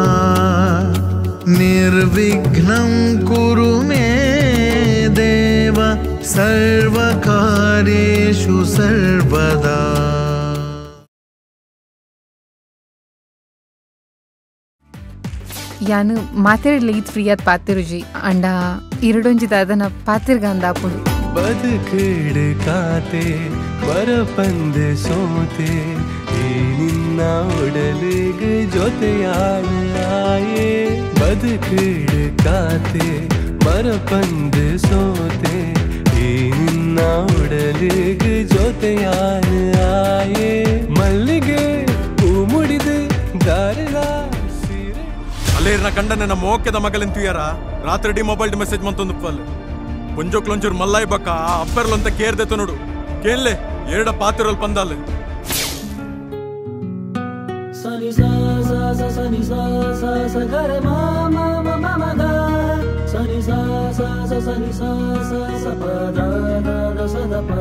निर्विघ्नं कुरु मे देव सर्वकार्येषु सर्वदा। ಯಾನು ಮಾತಾಡಲಿ ಇದು ಫ್ರೀಯಾದ ಪಾತಿರುಜಿ ಅಂಡ ಇರಡೊಂಜಿದ ಅದನ್ನ ಪಾತಿರ್ಗಂದಾಪುಡು ಬದುಕೇಡು ಕಾತೆ ಬರಪಂದೆ ಸೋತೆ ಈ ನಿನ್ನ ಒಡಲಿಗೆ ಜೊತೆಯಾಯೇ ಬದುಕೇಡು ಕಾತೆ ಬರಪಂದೆ ಸೋತೆ ಈ ನಿನ್ನ ಒಡಲಿಗೆ ಜೊತೆಯಾಯೇ ಮಲ್ಲಿಗೆ ಹೂ ಮುಡಿದು ದಾರಿಲ ಅಲ್ಲೇರ್ನ ಕಂಡನೆ ನಮ್ಮ ಓಕೆದ ಮಗಲೆಂತುಯಾರ ರಾತ್ರಿ ಡಿ ಮೊಬೈಲ್ ಮೆಸೇಜ್ ಮಂತೊಂದು ಪಲ್ ಪುಂಜೋಕ್ಲೊಂಚೂರು ಮಲ್ಲಾಯಿ ಬಕ್ಕ ಅಪ್ಪರ್ಲಂತ ಕೇರ್ದೆತ ನೋಡು ಕೇನ್ಲೆ ಎರಡ ಪಾತಿರಲ್ ಪಂದಾಲೆ ಸನಿ ಸಾ ಸಾ ಸಾ ಸನಿ ಸಾ ಸಾ ಸಾ ಗರೆ ಮಾ ಮಾ ಮಾ ಮಾ ಮಾ ಗ ಸನಿ ಸಾ ಸಾ ಸಾ ಸನಿ ಸಾ ಸಾ ಸಾ ಪ ದ ದ ದ ಸ ದ ಪ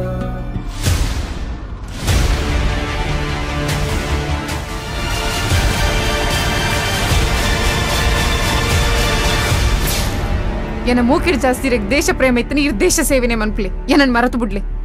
ಏನ ಮೂಕಿಡ್ ಜಾಸ್ತಿ ದೇಶ ಪ್ರೇಮ ಇತ್ತನಿ ಇರ್ ದೇಶ ಸೇವೆನೆ ಮನ್ಪ್ಲಿ ಏನನ್ ಮರೆತು ಬಿಡ್ಲಿ